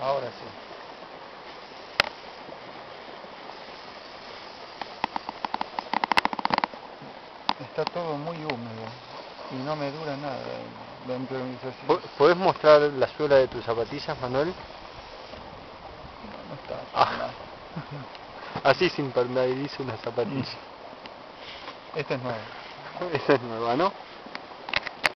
Ahora sí. Está todo muy húmedo y no me dura nada la improvisación. ¿Podés mostrar la suela de tus zapatillas, Manuel? No está. Ah. Así se impermeabiliza una zapatilla. Esta es nueva. Esa es nueva, ¿no?